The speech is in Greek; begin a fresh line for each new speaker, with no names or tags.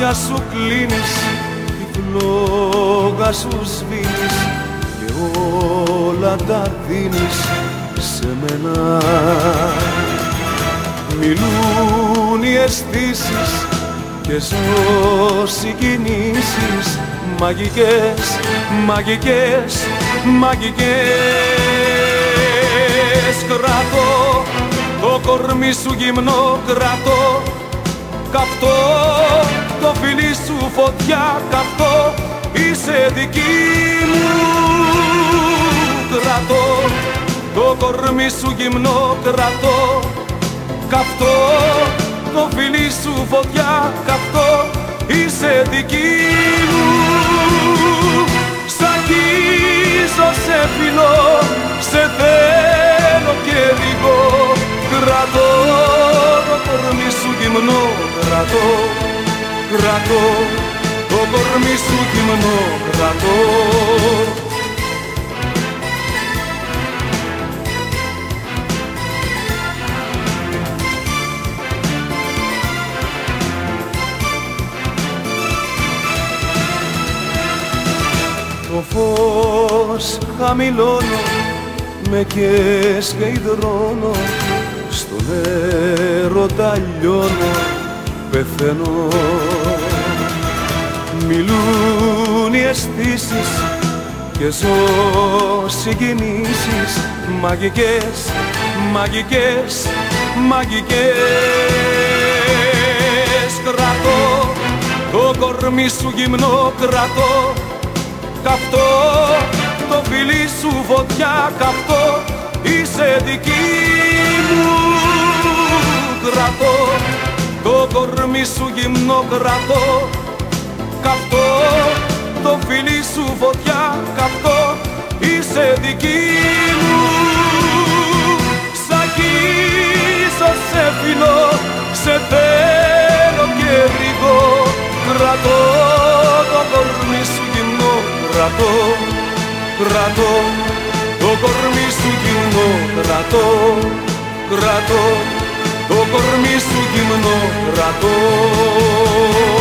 μάτια σου κλείνεις, τη φλόγα σου σβήνεις και όλα τα δίνεις σε μένα. Μιλούν οι αισθήσεις και ζω συγκινήσεις μαγικές, μαγικές, μαγικές. Κρατώ το κορμί σου γυμνό, κρατώ καυτό το φιλί σου φωτιά, καυτό είσαι δική μου. Κρατώ το κορμί σου γυμνό, κρατώ καυτό το φιλί σου φωτιά, καυτό είσαι δική μου. Σ' αγγίζω, σε φιλώ, σε θέλω και λίγο. Κρατώ το κορμί σου γυμνό, κρατώ, κρατώ το κορμί σου γυμνό, κρατώ. Το φως χαμηλώνω, με κες και υδρώνω, στον έρωτα λιώνω, πεθαίνω. Μιλούν οι αισθήσεις και ζω συγκινήσεις μαγικές, μαγικές, μαγικές. Κρατώ το κορμί σου γυμνό, κρατώ καυτό το φιλί σου φωτιά, καυτό είσαι δική μου. Κρατώ το κορμί σου γυμνό, κρατώ καυτό το φιλί σου φωτιά, καυτό είσαι δική μου. Σ' αγγίζω, σε φιλώ, σε θέλω και ρίγω. Κρατώ το κορμί σου γυμνό, κρατώ, κρατώ το κορμί σου γυμνό, κρατώ, κρατώ το κορμί σου γυμνό, κρατώ.